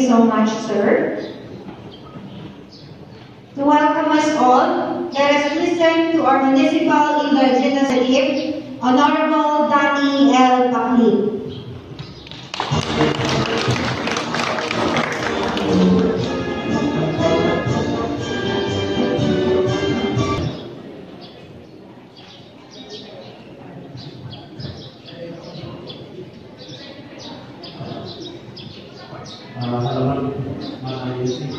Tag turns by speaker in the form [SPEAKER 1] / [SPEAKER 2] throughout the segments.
[SPEAKER 1] so much, sir. To welcome us all, let us listen to our Municipal Indigenous Chief, Honorable Danny L. Pakli.
[SPEAKER 2] Halaman mana ini?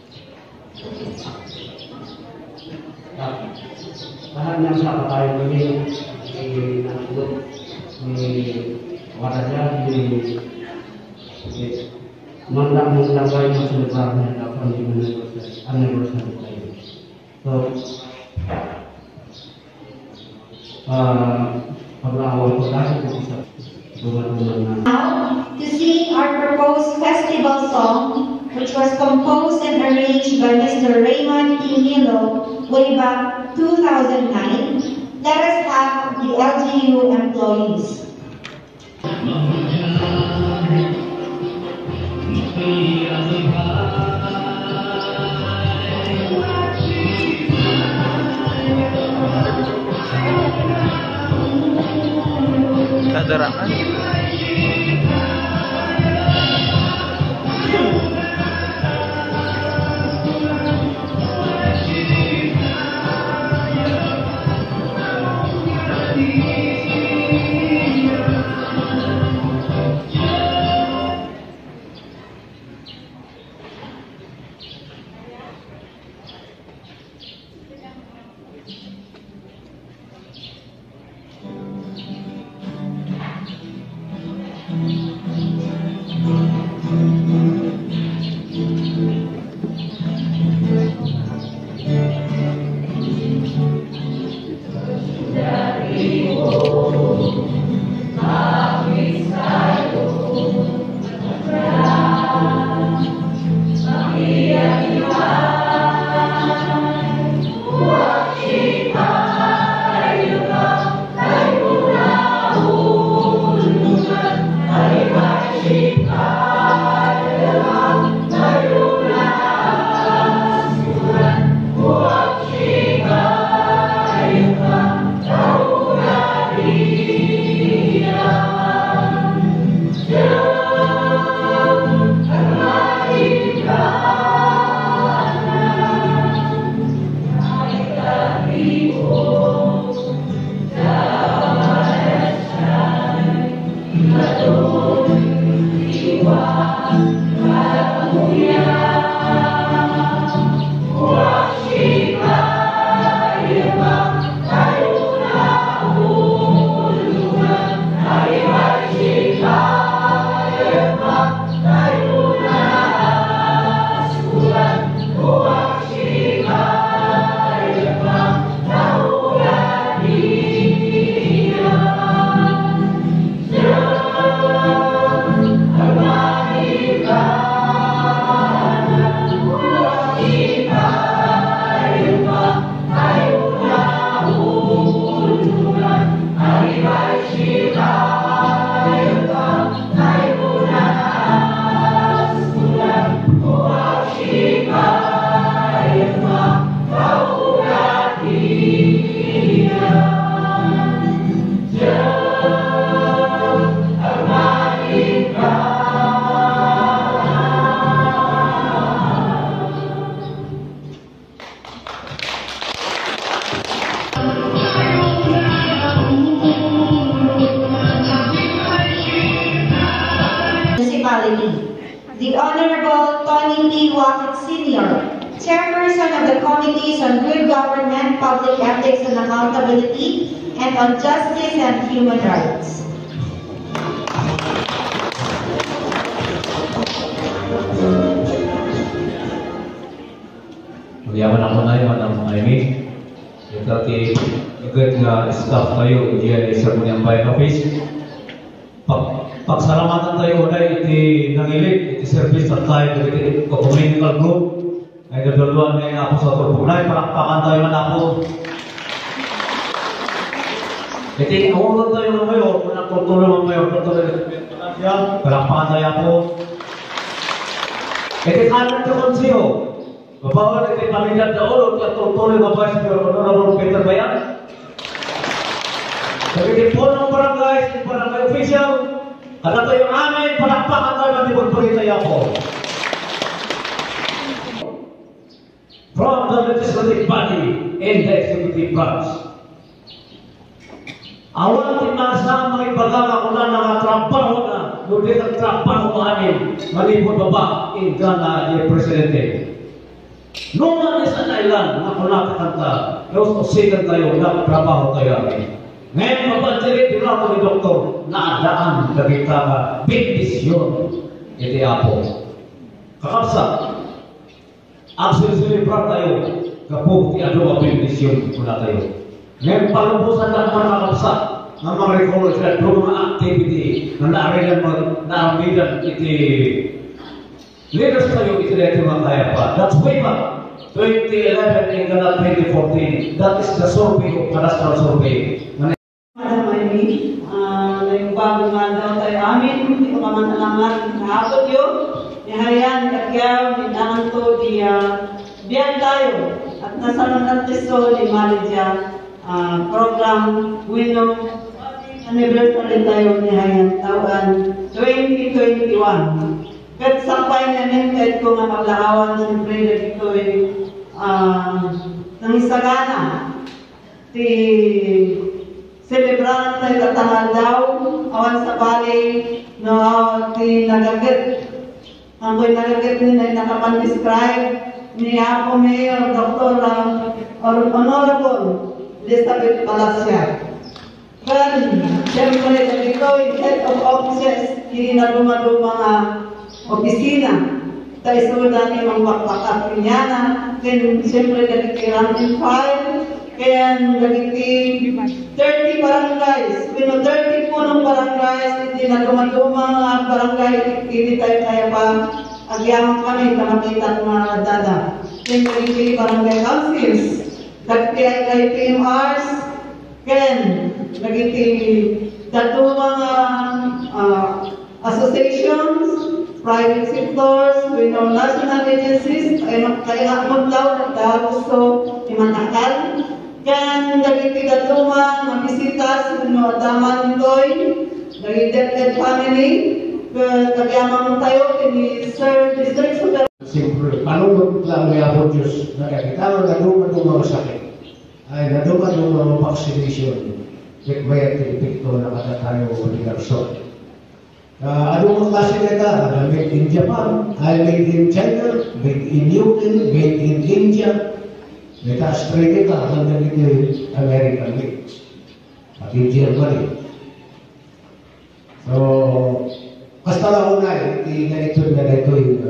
[SPEAKER 2] Lahan yang siapa tahu ini di Nangkut, di wadahnya di mendang-mendang lain masih besarnya akan anniversary ini. So, pada awal produksi bisa bulan-bulan.
[SPEAKER 1] Now, to sing our proposed festival song, which was composed and arranged by Mr. Raymond P. Milo way back 2009, let us have the LGU employees.
[SPEAKER 3] Keterangan.
[SPEAKER 1] The Honorable Tony P. Wackett Sr., Chairperson of the Committees on Good Government, Public Ethics and Accountability, and on Justice and Human Rights.
[SPEAKER 4] Yaman ako na yun ang mga ini. Yung dati agad nga staff tayo diyan sa Bunyan Bayan Office. Pagsalamatan tayo na iti nangilit, iti service at tayo iti communal group. Ay nagduluan na ako sa Turpunay, palakpakan tayo man ako. Iti umulot tayo ng mayor, nagtutulong ang mayor, palakpakan tayo ako. Iti kanan yung konsiyo. Mabawal iti pamilya na ulo at tutuloy na Vice Honorable Peter Bayan. Iti po ng barangay official, at ito yung amin, palakpakan tayo at ipagpagitay ako. From the legislative body and the executive branch. Awan tinasa mga ibagaga ko na nakatrabaho na ngunit ang trabaho amin malipod baba in Ghana yung presidente. Noong sa Thailand na kunakakanta, yung sigan tayo, nakatrabaho tayo amin. Ngayon mapansirin din ako ni Doktor na adaan nakita ka bendisyon iti Apo. Kakapsa, ang sinisilibran tayo kapag ti ano ang bendisyon muna tayo. Ngayon palubusan lang mga kakapsa ng mga recorders at mga activity na naarigan iti leaders tayo iti natin mga kaya pa. That's way back 2011 and 2014. That is the survey of cadastral survey.
[SPEAKER 5] Madam Amy, yung bago nga daw tayo amin, hindi ko naman alaman kahapon yun. Nihayan, kagyaw, ninangan to, biyan tayo. At nasa ng artisto, ni Maridja, program, winner, anniversary tayo nihayan, taon 2021. Kahit sampay na nintay ko nga maglaawan, siyempre na dito'y nangisagana. Celebrahan tayo katangal daw, awan sa bali, no, ti nagagit. Ang ko'y nagagit nila nakapan-describe ni Apo Mayor, Dr. Honorable Elizabeth Palacia. Kan, siyempre, ito'y head of offices, hindi na mga opisina. Tayo sudan yung magpakpakat pinyana, then siyempre, nagkikirang in file, kaya nagiging 30 barangays. Pino 30 po ng barangays, hindi na dumadumang barangay, hindi tayo kaya pa agyaman kami, kamakitan mga dada. Then nagiging barangay councils, nagkaya PMRs, kaya nagiging datu mga associations, private sectors, we know national agencies, kaya maglaw na gusto imanakal. Kan nagitigat luma, mabisitas, daman nito'y, nagidepted family, kagyaman tayo, ini Sir District Super.
[SPEAKER 6] Siyempre, panunod lang may ako Diyos, nakakita na naduma sakit. Ay, naduma vaccination. Kaya epekto na katatayo o ligarso. Anong klase nito? Made in Japan, made in China, made in UK, made in India. Mereka Australia ka hanggang dito American made. At in Germany. So, basta lang una ganito yung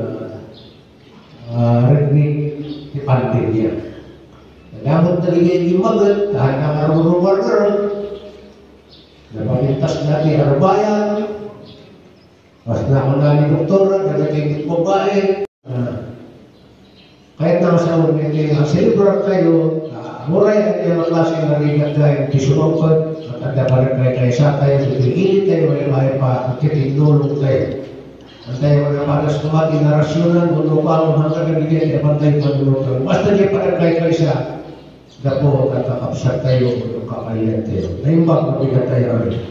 [SPEAKER 6] redneck ni pandemya. Nagamot na ligay yung magat, kahit na marunong worker, napapintas natin arabayan, mas na ako na ni doktora, nagaging babae. Kahit na masaon nito yung silver kayo, muray at yung klase ng narigat tayo, kisulongkod, at ang dapat kayo sa tayo, ilit tayo, may pa, kitinulong tayo. At tayo mga panas kumati na rasyonan, mundo pa ang hanggang nagiging dapat tayo panulungan. Basta niya parang kayo siya, dapo at kakapsat tayo, mundo kakayan tayo. Naimbag, mabigat tayo rin.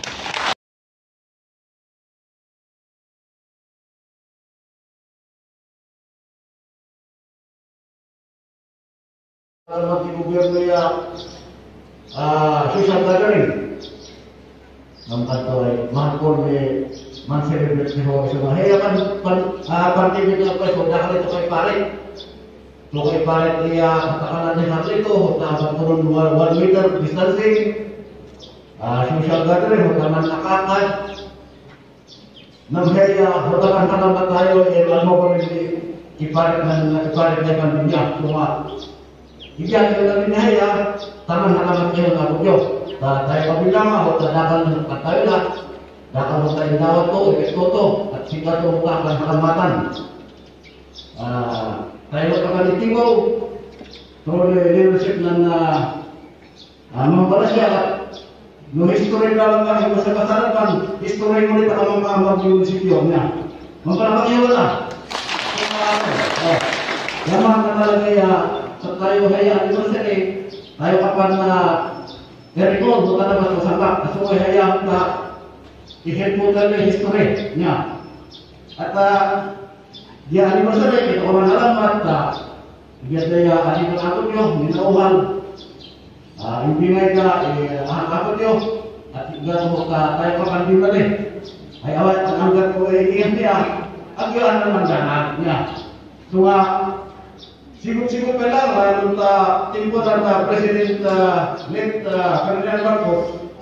[SPEAKER 7] Kalau di gubernur ya, social gathering, nampak tuh, mahpun ni, celebrate ni orang semua. Hei, parti kita apa? Sudah kali tu kali parit dia katakanlah di hari itu, kita turun 1 meter distancing, social gathering, taman nakakad. Nampak ya, katakan tayo, lalu kami iparit dengan dunia semua. Iya, kita binaya, taman halaman kayo na bugyo. Tayo kabilang ako, tadakan ng tayo na. Dakan mo tayo daw to, ito to, at sika to mukha ang halamatan. Tayo magkakalitigo. Tuloy leadership ng mampalasya. No history na lang ang sa kasarapan, history mo rin ang mga munisipyo niya. Mampalakang iyo na. Yaman na talaga sa tayo haya anniversary, tayo kapan na recall mo talaga sa sangkap. So haya na i-head mo talaga history niya. At di anniversary, kita ko manalamat na dia daya adik ako nyo, minauhan. Impingay ka, ahang ako nyo, at gano'n ka tayo kapan din na rin. Ay awat ang hanggang ko iiyan niya, ang yun naman ganaan niya. So sigur-sigur pa lang, mayroon timpunan na President late Ferdinand Marcos,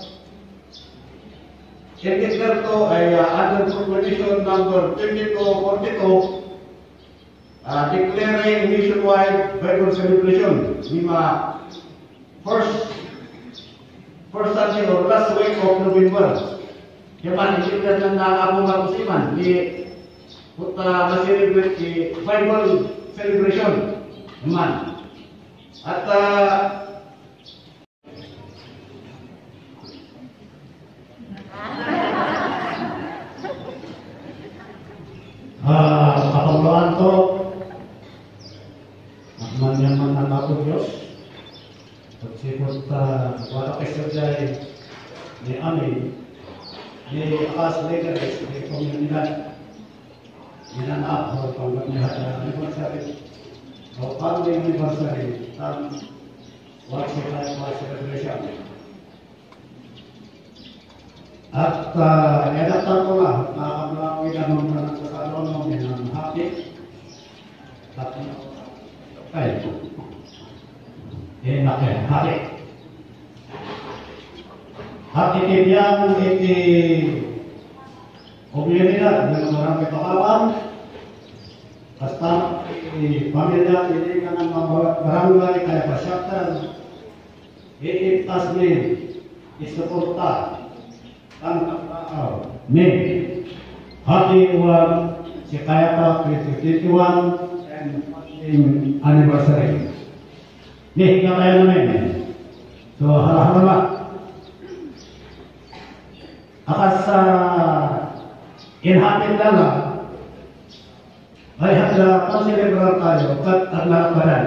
[SPEAKER 7] i-declare to ay under Proclamation number 2242, declaring nationwide Bible celebration, first Sunday or last week of November. Yaman, i-declare ng Abu Marcosiman, ma-celebrate the Bible celebration. Yaman. At
[SPEAKER 6] kapanglawan to man ng ako Diyos pagsipot wala kayo ni amin ni as leaders ni komunidad ninanaap o panglahat na anniversary o family anniversary ang what's celebration at edatan ko lang nakakamlawin naman na ng kasalon mo ng happy at okay happy happy kibiyang iti komunidad ng marami pakawan basta pamilya hindi ka ng mga barangay kaya pasyaktan iiptas ni isuporta ang May happy si Kayapa 51 and anniversary. Nih kaya namin. So halahala. Akas inhatin dala ay hadla panselebrar tayo kat aglaparan.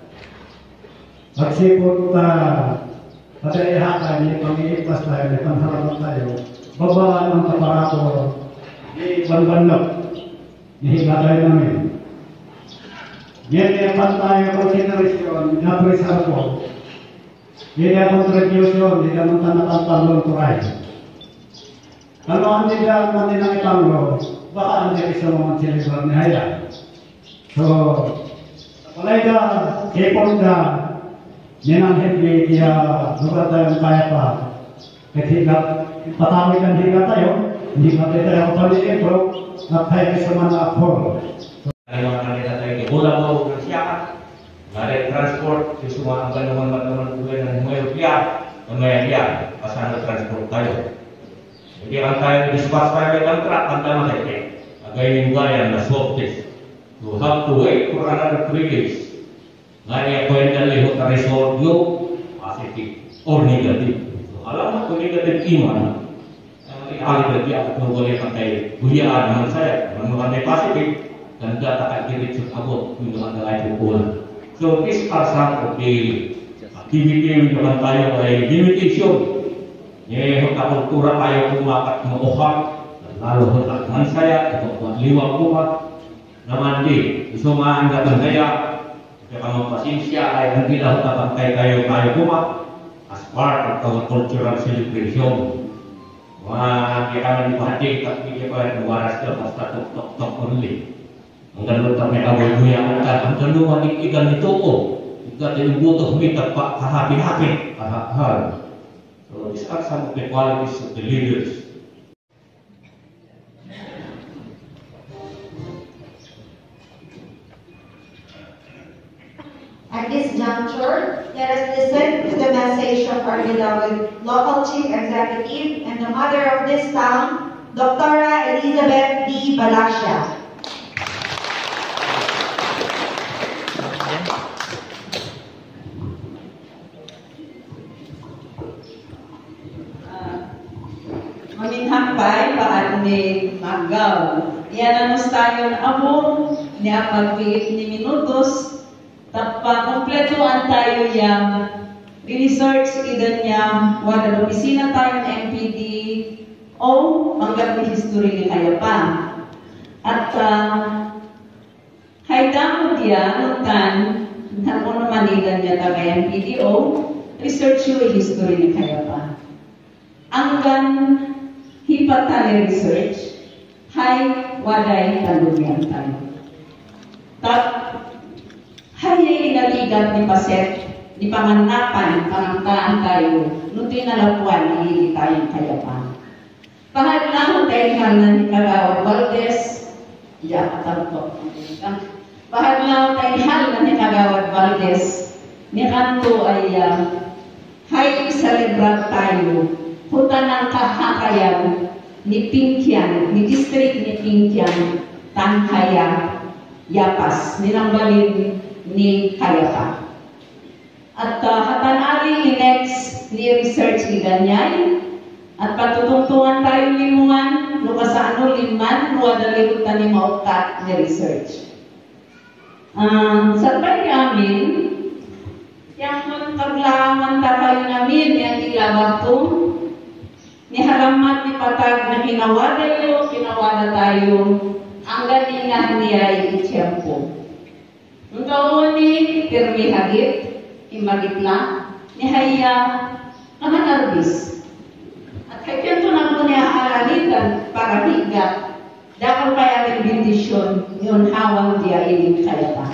[SPEAKER 6] Magsipot Padayahatan ni pang-iipas tayo, ni panghalaman tayo, babaan ang kaparato ni banbanlog, ni higatay namin. Yan tayo konsiderasyon, napresar ko. Yan ang kontribusyon, hindi naman tanatang panglong turay. Kalau hindi ka naman ng ipanglo, baka hindi isa mga celebrar ni Haya. So, palay ka, kipon ka, Ninang hindi dia lugar tayo kaya pa. Ketika patami kan higa tayo, hindi ka tayo pamilya bro, at tayo sa mga akor.
[SPEAKER 4] Ay mga kanila tayo di bola mo ng siya, nare transport, yung semua ang ganaman kulay ng Humayopia, pasang transport tayo. Jadi ang tayo discuss tayo ng truck, ang tayo matay. Agay yung gaya na swap test. You have to wait for another 3 days. Ngaya kwenta lihot na result yung positive or negative. So, alam mo kung negative iman, ihali lagi ako kung boleh pakai buyaan naman saya, naman pakai positive, dan data akan dirit abot yung naman na lain pula. So these are some of the activity yung naman tayo ay limitation. Yung kakultura tayo kumakat makuha, lalo hotak man saya, ito liwag kuha, naman di, isumaan natin kaya, kaya pasensya ay hindi lang tapantay tayo kuma as part of our cultural celebration. Kaya kami dipahating tapi dia kaya waras ka basta tok only. Ang ganun kami aboy duyan ang ganun manikigan nito ko. Ika tinubuto humita pa kahapi-hapi. So these are some of the qualities of the leaders.
[SPEAKER 1] At this juncture, let us listen to the message of our beloved local chief executive and the mother of this town, Dr. Elizabeth D. Balasha.
[SPEAKER 5] Maminhakpay paan ni Magaw Iananos tayo na abo, niya pagpiit ni minutos, tapos kompletuan tayo yung research idan niya, wala opisina tayo ng MPD, o hanggang history ni Kayapa. At haidamod niya, nutan, kung naman idan niya tayo MPD, o research yung history ni Kayapa. Hanggang hipatali research, hay waday talunyan tayo. Hayay inaligat ni Paset, ni panganapan, pangangkaan tayo, nung tinalapuan, hindi tayong Kayapa. Pahadlang tayo na ni Kagawad Valdez, pahadlang tayo na ni Kagawad Valdez, ni kanto ay hay celebrat tayo, hutan ng kahakayan, ni Pinkian, ni district ni Pinkian, Tanghaya, Yapas, nilambalin ni Kayapa. At hatanali next ni research ni Ganyay, at patutungtungan tayo limungan, lukasano liman, luwadalimutan ni Maukat ni research. Sa tayo amin, yung magkaglaman tayo namin, yung ilabatong, ni halamat ni patag na kinawala tayo, ang ganingan niya ay itiyampo. Ang taon ni Pirmi Hagit, imagitla, ni Haya, nananarbis. At kaya ito na po niya alalitan para higa, dapat kaya rin bendisyon, yun hawang dia iling kaya pa.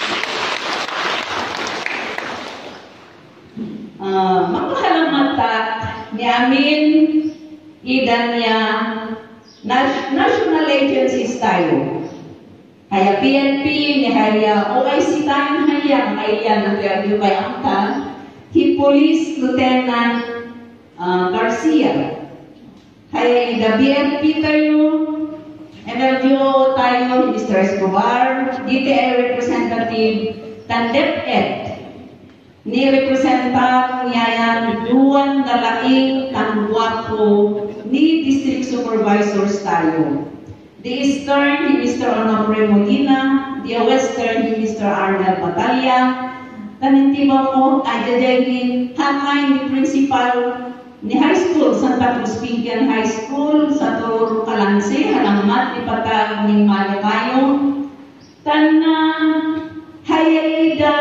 [SPEAKER 5] Magpahalamat ni amin, idan niya, national agencies tayo. Kaya PNP, ni Haya OIC tayo Haya, kaya nag-review kay Angta, Police Lieutenant Garcia. Kaya ida BNP tayo, MLGO tayo, Mr. Escobar, DTI Representative, Tandep-et, ni representan niya yan duwan dalaing tangwapo ni district supervisors tayo. The Eastern ni Mr. Onofre Molina, the Western ni Mr. Arnel Batalya, tanintiba mo ay dadagin hamay ni principal ni high school, Santa Cruz Pinkian High School, sa Toro Kalansi, halamat ni patag ni Malakayo, hayayda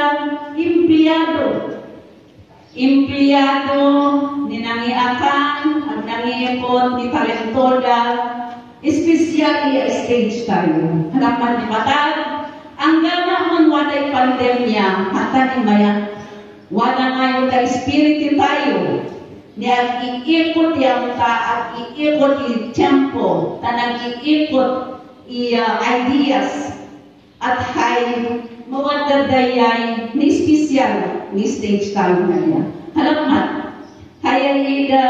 [SPEAKER 5] empleyado ni nangiakan at nangiipon ni talentoda, especially stage tayo. Halaman ni matag, ang ganaman waday pandemya, hata ni maya, wala ngayon tayo spiriti tayo, niya iikot yung at iikot yung tempo, tanang iikot ideas, at hay mawadadayay ni special ni stage tayo na niya. Halamat, kaya ida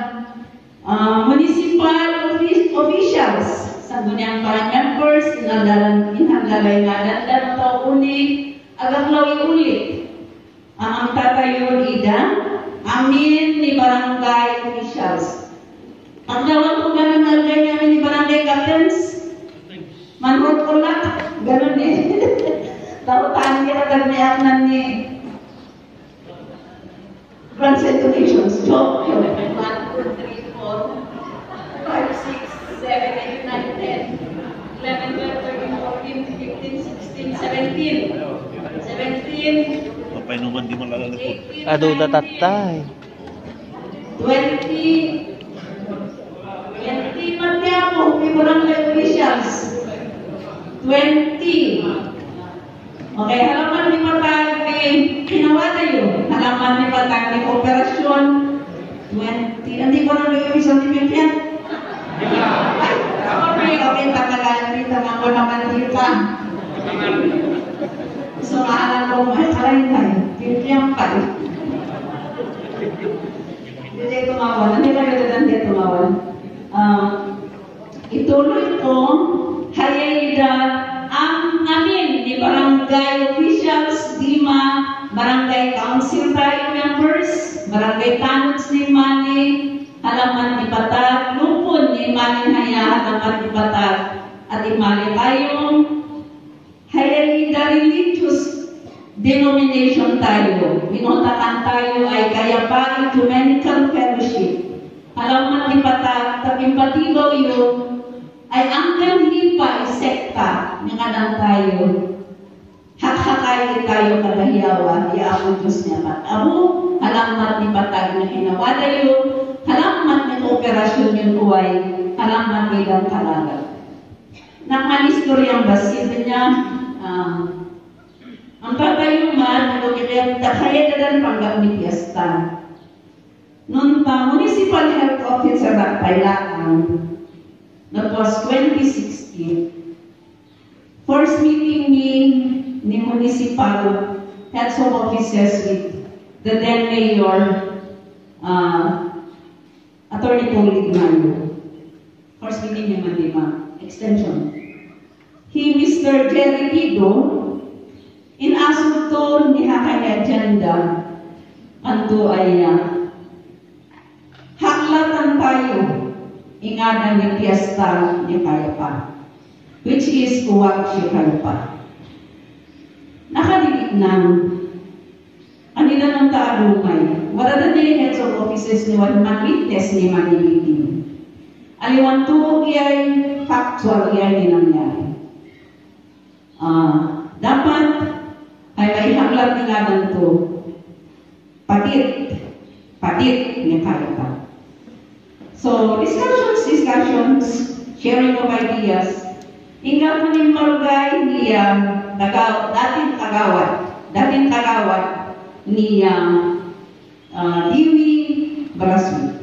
[SPEAKER 5] municipal officials sa dunyang para members, inhanggalay na dandan ito ulit, agaklawi ulit. Ang tatayon ida, amin ni barangay officials. Ang gawang ko ganun nalagay namin ni barangay captains, manhod ko lang, ganun eh. Tautan kita terniaknan ni Grand Donations. Joke, 1, 2, 3, 4, 5, 6, 7, 8, 9, 10, 11, 12, 13, 14, 15, 16, 17,
[SPEAKER 3] Papay naman di malalagay.
[SPEAKER 5] 18,
[SPEAKER 3] Ado datatay.
[SPEAKER 5] 20, matiapo, may barangay officials. 20. Okay, halaman ni patag ni ginawa tayo. Halaman ni patag ni operasyon 20. Hindi ko na nagawin sa timipyan. Okay, tagalan dito mga naman dito. So, maalan ko mga karayin tayo. Timipyan pa. Hindi tumawan. Hindi tayo hindi tumawan. Ituloy ko, hayayda ang amin ni barangay officials, Dima, barangay council tayo members, barangay tanods ni Mani, halaman ni Patag, lupon ni Mani Haya, halaman ni Patag,
[SPEAKER 8] at imali tayong highly religious denomination tayo. Binotakan tayo ay Kayapan Ecumenical Fellowship. Alamat di patag, tapi patibaw yun, ay angkan hipa sekta nga nang tayo. Hakhakay tayo kadahiyawa, yaawang Diyos niya pat. Amo, alamat di patag na hinawada yun, alamat ni kooperasyon yun uway, alamat ni daw kalaga. Nakmanistoryang basit niya, ang tatayuman, kaya dadan panggamit yasta. Noon pa, Municipal Health Officer at Pailaan, that was 2016. First meeting ni Municipal Health Officers with the then Mayor, Attorney Paul Ignacio. First meeting ni Mandima, extension. He, Mr. Jerry Pido, in asunto ni hakay agenda, anto ay haklatan tayo ingana ni Fiesta ni Kayapan, which is Uwag si Kayapan. Nakadilig ng anila ng taadumay, wala na nila heads of offices ni Juan Manlites ni Manilitin. Aliwan tuog yay factual yay ni nangyari. Dapat ay may haklat ni nga to patit ni Kayapan. So, discussions, sharing of ideas, hingga po ni Marugay ni dating kagawad ni Diwi Barasmi.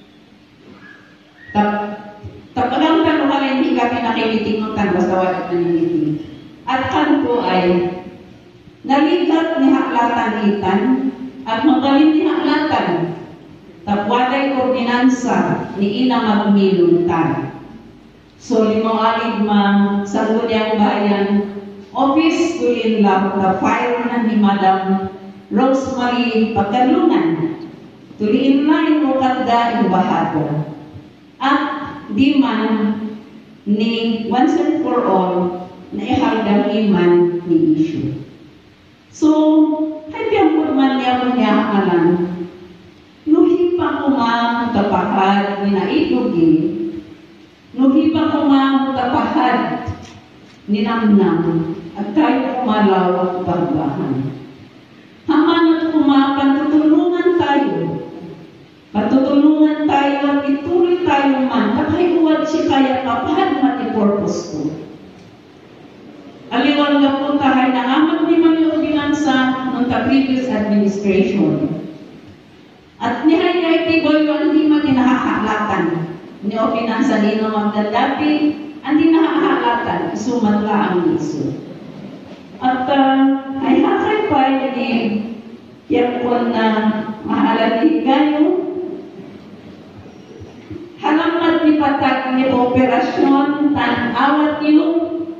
[SPEAKER 8] Tapagang tanong ka lang hindi kami nakiliting ng tanwas na walat na niliting. At kanto ay naligat ni haklatan itan at magaling ni haklatan tapwaday ordinansa ni ina magmiluntan. So limo aligma sa Gulyang Bayan Office tulin lang na file na ni Madam Rosemary Pagkalungan tuliin na ino kada ibahado at di man ni once and for all na ihaldang iman ni issue. So, hayang kurman niya manyahalan, nuhi pa kumang ni naitugi, nuhi pa kumang ni namnam, at tayo kumalaw at bagbahan. Haman at kumakan, patutulungan tayo at ituloy tayo man, nakaiuwad si kaya kapahad man i-purpose ko. Aliwan nga po tayo na amat ni man yung ordinansa ng previous administration. At nihayay tiboy yung hindi man nakakahalatan ni ordinansa ni no magdadapi, hindi nakakahalatan, isumatla ang iso. At ay hakay pa yung yapon na mahalali kayo. Halamat ni patag ni operasyon, tan awat yung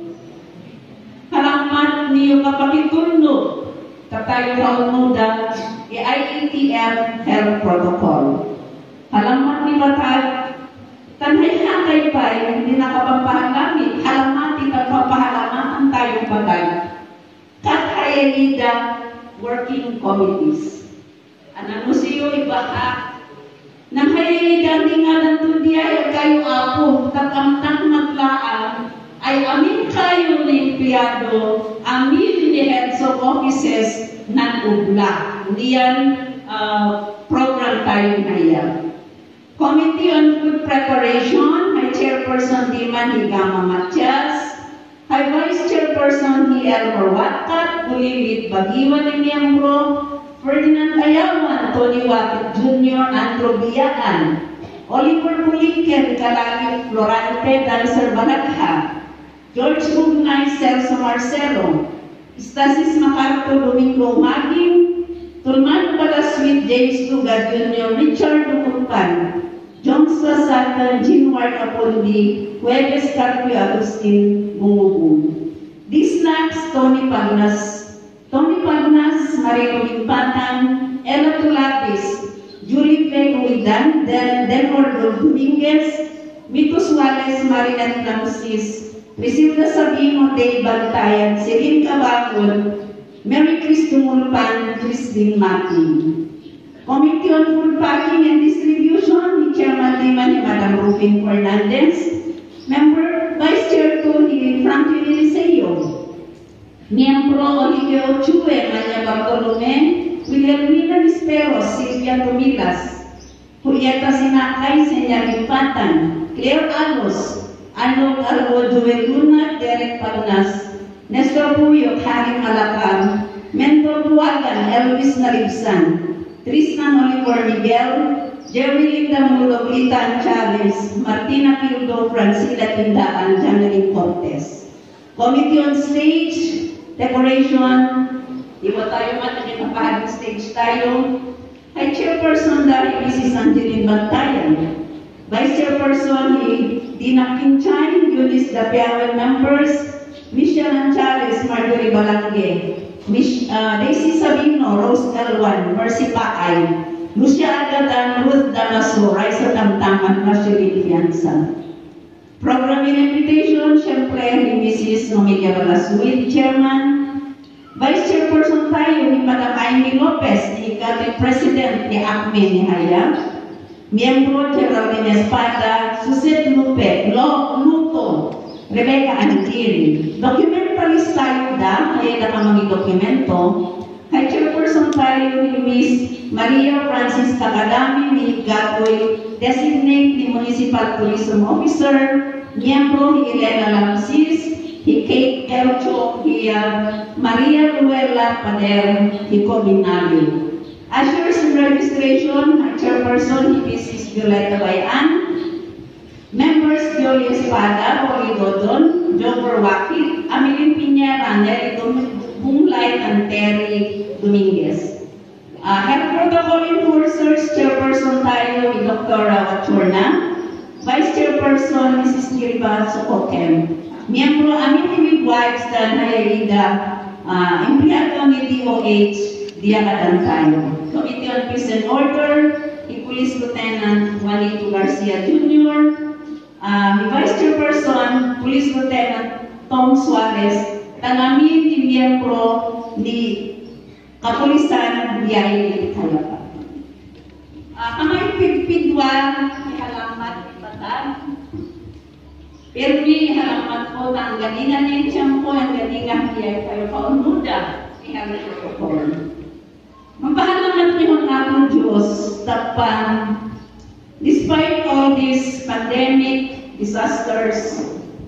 [SPEAKER 8] halamat niyo kapakitulno katayo raon muda IETF Health Protocol. Halamat ni patag tanhay-hakay pa hindi nakapampahalami. Halamat ni kapapahalaman tayo patag katayalida working committees. Ano siyo ibaha nang hayalida nga ng tundiay kayo ako tatamtang maglaan ay amin kayo limpiyado, amin ni heads of offices ng ubla. Niyan program tayo na yan. Committee on Food Preparation, may Chairperson Diman Higama Matias, may Vice Chairperson ni Elmer Watkat, Bulilit Bagiwan ni Miyambro, Ferdinand Ayawan, Tony Watit Jr., Andrew Biyaan, Oliver Buliken, Kalagi Florante, Dancer Banagha, George Bugnay, Celso Marcelo, Stasis Macarto, Domingo Maging, Tulman Palaswit, James Lugar Jr., Richard Dukutan, John Sasata, Jinward Apondi, Hueves Carpio Agustin, Bungubung. Disnax, Tony Pagnas, Marino Limpatan, Ella Tulapis, Julie Clay Uidan, Denor Dominguez, Mito Suarez, Marina Tinamusis, Prisilda Sabino de Bantayan, Celine Cabacon, Mary Chris Tumulpan, Christine Martin. Committee on Food Packing and Distribution, ni Chairman Liman ni Madam Rufin Fernandez. Member Vice Chair 2 ni Franklin Eliseo. Miembro Olivia Ochue, Maria Bartolome, Wilhelmina Nisperos, Silvia Tomilas, Julieta Sinakay, Senyar Infatan, Claire Alos, Arnold Argo, Joel Luna, Derek Pagnas, Nestor Puyo, Haring Malakar, Mentor Buagan, Elvis Nalibsan, Tristan Oliver Miguel, Jerry Linda Mulo, Lita Chavez, Martina Pildo, Francila Tindaan, Janeline Cortez. Committee on Stage, Decoration, iba tayo man, naging stage tayo. Ay Chairperson dahil Mrs. Angeline Bantayan. Vice Chairperson ni Dina Kinchay, Eunice Dapiawan members, Michelle Anchales, Marjorie Balangge, Daisy Sabino, Rose Galwan, Mercy Paay, Lucia Agatan, Ruth Damaso, Raisa Tamtaman, Marjorie Fianza. Program invitation, syempre ni Mrs. Nomilia Balasuit, Chairman. Vice Chairperson tayo ni Madam Amy Lopez, ni Cabinet President ni ACME ni Hayam. Miembro Geraldine Espada, Suset Lupe, Luto, Rebecca Antiri. Documentalist tayo da, kaya nakamang dokumento. Kay Chairperson tayo ni Miss Maria Francis Kakadami, ni Gatoy, Designate ni Municipal Tourism Officer, Miembro ni Elena Lamsis, ni Kate Elcho, ni Maria Luella Pader, ni Cominali. Ushers and registration, Chairperson ni Mrs. Violeta Bayan, Members Jolie Espada, Oli Dodon, Joe Berwaki, Amelie Piñera, Nelly Bunglay, and Terry Dominguez. Health Protocol Enforcers, Chairperson tayo ni Dr. Wachorna, Vice Chairperson Mrs. Gilba Sokokem. Miembro amin midwives dan Hayalida, empleyado ni DOH, Diana tayo. Committee on Peace and Order, ni Police Lieutenant Juanito Garcia Jr., Vice Chairperson, Police Lieutenant Tom Suarez, tanamin ni miyembro ni Kapulisan Biyahe Kalapa. Kamay pigpigwa, ni halamat ibatag. Permi halamat po ng ganingan ni Champo, ang ganingan niya kayo paunuda ni halamat protocol. Mapahalamat niyo ang atong Diyos, tapan, despite all these pandemic disasters,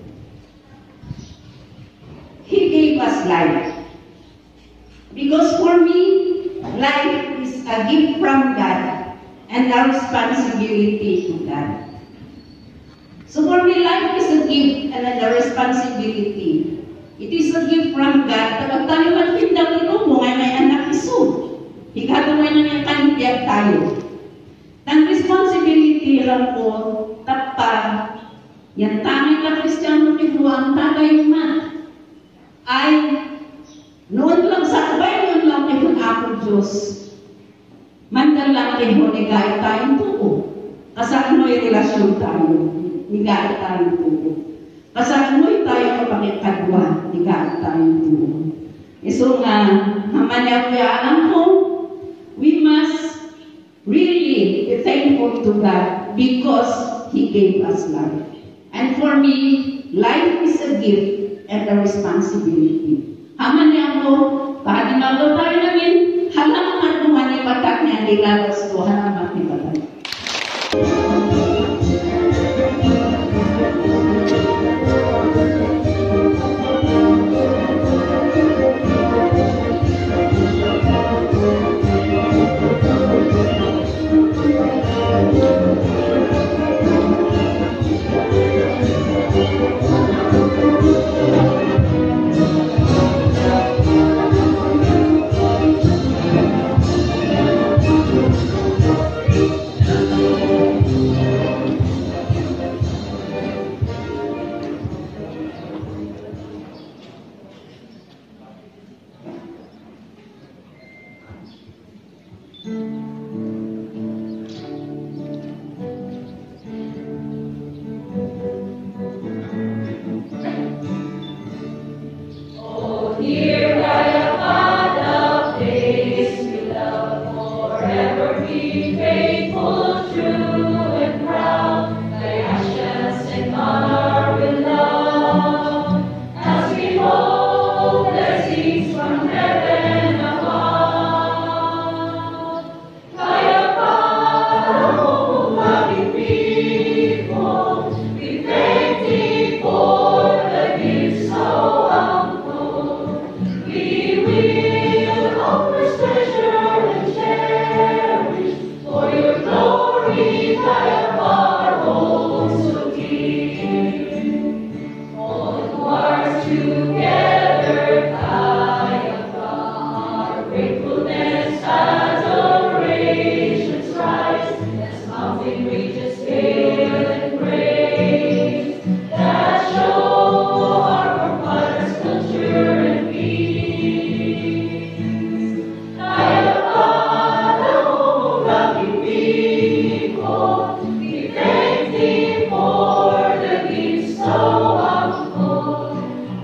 [SPEAKER 8] He gave us life. Because for me, life is a gift from God and a responsibility to God. So for me, life is a gift and a responsibility. It is a gift from God. Kapag tayo magpindang inubo, ngay may anak iso. Higatuloy na niyang kandiyak tayo. Ang responsibility lang po, tapan, yan tamay ka Kristiyano pigwa, ang tagay man, ay noon lang sa kabay, noon lang ito ako Diyos. Mandal lang rin ho, nigay tayong tuko. Kasaan mo'y relasyon tayo, nigay tayong tuko. Kasaan mo'y tayo kapakikadwa, nigay tayong tuko. So nga, hamanya kuya alam ko, we must really be thankful to God because He gave us life. And for me, life is a gift and a responsibility. Haman niya ako, kahit nago tayo namin, halaman mo man yung patak niya, nilagas ko, halaman ni patak.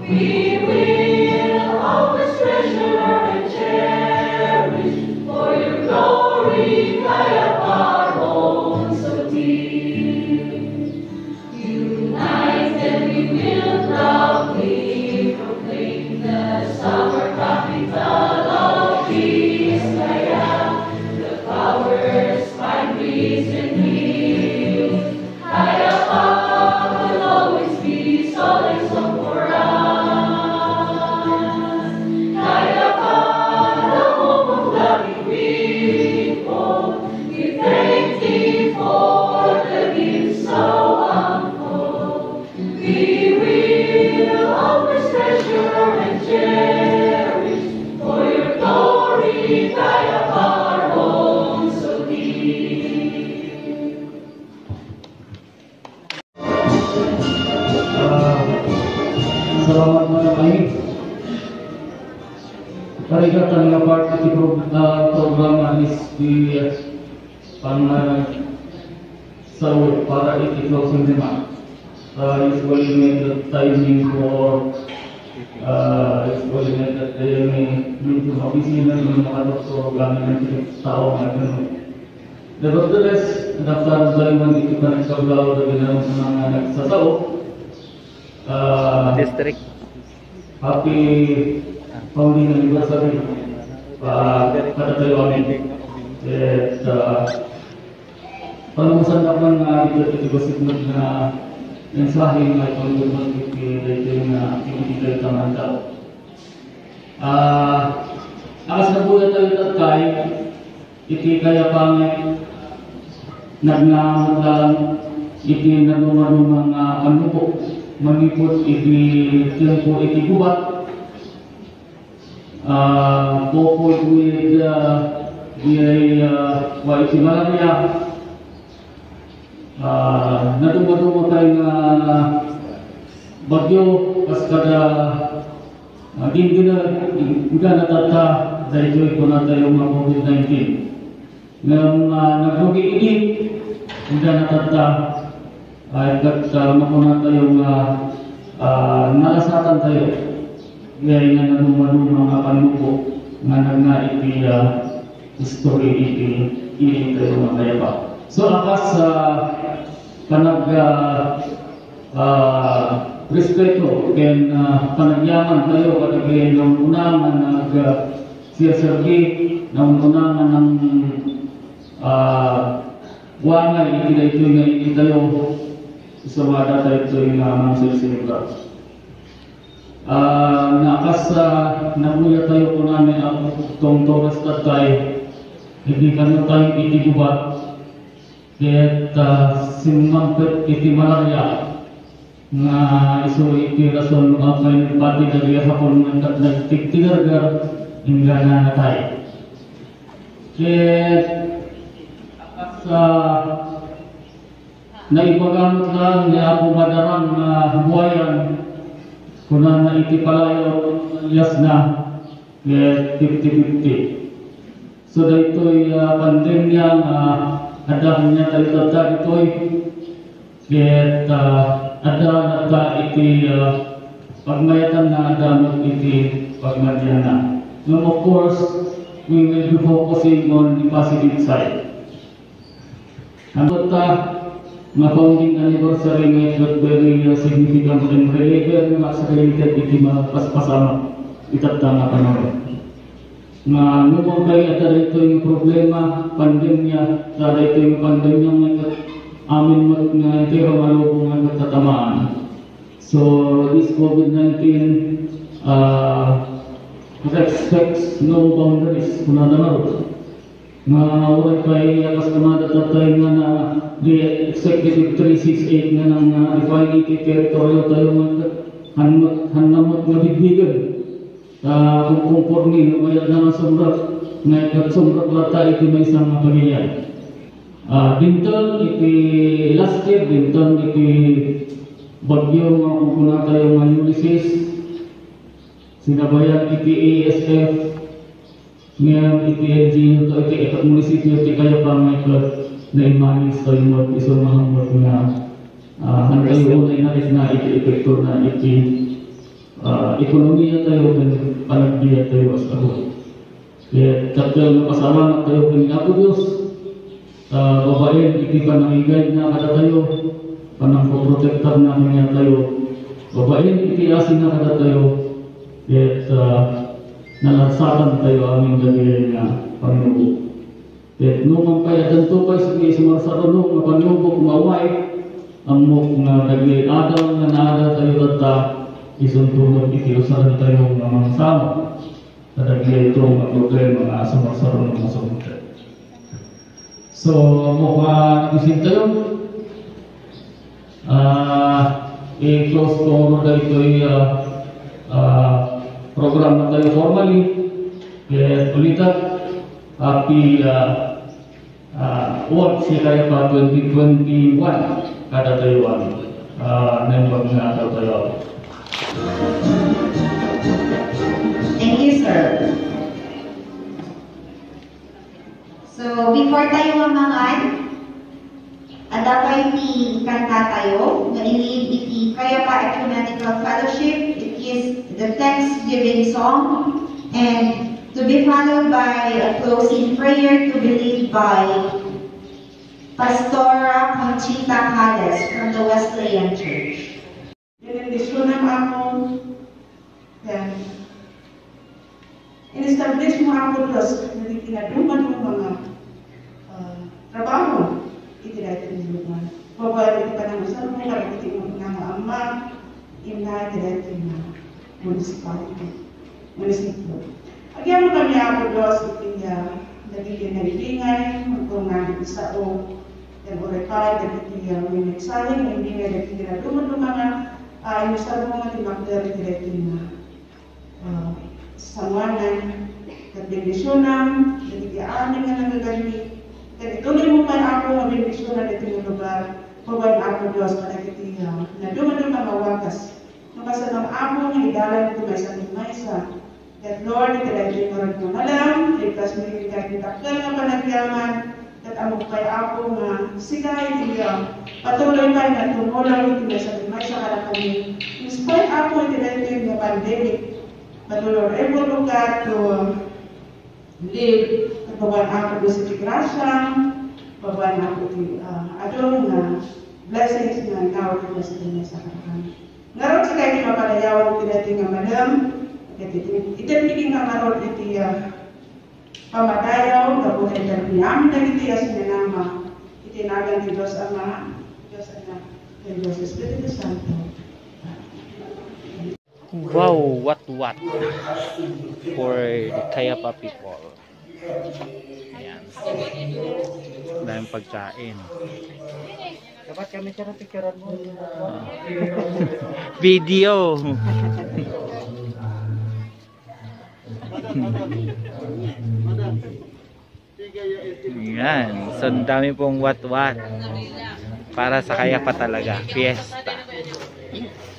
[SPEAKER 9] We will always treasure and cherish for your glory, Kaya Parong so deep. United we will proudly proclaim the summer capital of Vizcaya. The flowers find reason here. Kaya Pa will always be solace for us. Kaya Pa, the home of loving people, we thank Thee for the gift so ample. We will always treasure and cherish for your glory, Kaya Parong so deep.
[SPEAKER 2] Salamat mga kami. Karigatan nga part iti programa is di sawit para iti closing remark. Usually make the timing for usually make the timing dito sa opisina ng mga doktor gamit ng tao na gano'n. Nevertheless, daftar dalaman iti pa nagsablaw na ginawang mga nagsasao.
[SPEAKER 3] District.
[SPEAKER 2] Happy founding anniversary pada tayo amin. At panusan naman na ito gosipnod na mensahe na ipangulong ito na activity tayo tamang tao. Akas na buhay tayo tatkay, iti kaya pangit nagnamaglaan, iti nagumang panupo. Mengikut iti tempo iti gubat popo iti wa iti malaria naduma-duma tayo nga bagyo kas kada gina natata dahil ito ko na tayo mga COVID-19 ngayon nagrugi ini hindi natata ay makuna tayong nalasatan tayo gaya nga nanumano mga panupo nga nagnaiti history iti tayo mga kayapa. So akas panag respeto ken panagyaman tayo kadagay ng unang nag siyasergi ng unang ng wangay iti nga iti tayo sumada tayo ito yung mga silisilibra. Nakas nabuya tayo po namin ang itong toras tatay, hindi kami tayo itigubat, kaya't sinumampit iti malaria, nga iso iti rason mga kayo pati dali hapon ng nagtiktigargar, hingga na tayo. Kaya't naipagamot lang ni Apo Madarang na buhayan kuna na iti palayo yas na 50-50. So dito'y pandemya nga adang niya tayo dito'y kaya't ada nata iti pagmayatan na adamot iti pagmadyan na. No, of course, we will be focusing on the positive side. Ang na founding anniversary ngayon very significant and relevant nga sa related iti mga paspasama itatang na panahon. Nga lumang kayo at ito yung problema, pandemya, at ito yung pandemya nga amin nga ito yung malubong nga nagtatamaan. So this COVID-19 respects no boundaries kung nadamaro. Nga uray kay akas naman tatay nga na the Executive 368 nga nang defining territorial tayo nga hanamot nga bigbigan kung kumporni maya na sumrak nga ikatsumrak lata iti may isang pamilya. Dinton iti last year, dinton iti bagyo nga kukuna tayo nga Ulysses, sinabayan iti ASF, ngayon iti LGU to iti ikat munisipyo iti kayo pa may club na imanis tayo mo isang mahamot nga hantayo na inalis na iti epektor na iti ekonomiya tayo kan panagbiya tayo sa ako. Kaya tagal pasalamat tayo kini Apo Dios sa babae iti panangigay na kada tayo panang poprotektar na niya tayo. Babae iti asin na kada tayo. Kaya nalarsakan tayo aming dali nga Panginoon. Kaya nung kaya danto pa sige sumarsarunong na panubok maway amok nga dagli adal nga naada tayo tata isuntunod ikiusaran tayo nga mga sama dagli ito nga problema nga sumarsarunong nga sumunod. So mukha nagisin tayo i-close ko muna ito program na tayo formally. Kaya ulitan happy World Sikayapa 2021 kada tayo nembag na tayo.
[SPEAKER 1] Thank you, sir. So, before tayo mamangan, adapay ni kanta tayo, na ilid iti Kayapa Ecumenical Fellowship. It is the Thanksgiving song, and to be followed by a closing prayer to be led by Pastora Conchita Cales from the Wesleyan Church.
[SPEAKER 5] Dinendisyonan ako, yan. In-establish mo ako, Diyos, na tinaduman mo mga trabaho. Itinatin mo naman. Babayan ito pa ng usan mo, karakitin mo ng ama, inatinatin mo municipality. Agyan mo kami ako, Diyos, itinya, nagiging nalilingay, kung nandito sa o, yan orekay, nagiging may nagsaling, hindi nga nagiging naduman ng mga inusan mo nga timakdari direktin na sanganan, nagbendisyonan, nagiging nga nagagali. Kaya ituloy mo pa ako nga bendisyonan ito yung lugar, pawan ako, Diyos, panagitiya, naduman ng mga wakas. Nakasanang ako nga idalan ito may sa that Lord, italagay mo rin mo alam, ligtas mo rin kahit takdal nga panagyaman, at amok kay ako nga sigay niya, patuloy pa nga tumulang ito sa limay sa kami. In spite ako italagay nga pandemic, patuloy every lugar to live, at pawan ako sa tigrasya, pawan ako adong nga blessings nga tawag ito sa limay sa kami. Ngayon sa kayo mapalayawan italagay nga madam, ititiging nga maroon iti pamadayaw, kabuhay namin na iti sinanama, itinagan ni Diyos Ama, Diyos Anak, and Diyos Espiritu Santo.
[SPEAKER 3] Wow, what for the Kayapa people. Ayan. Daming pagkain.
[SPEAKER 5] Dapat kami picturean mo.
[SPEAKER 3] Video. Yan. So, ang dami pong what para sa Kayapa talaga. Fiesta.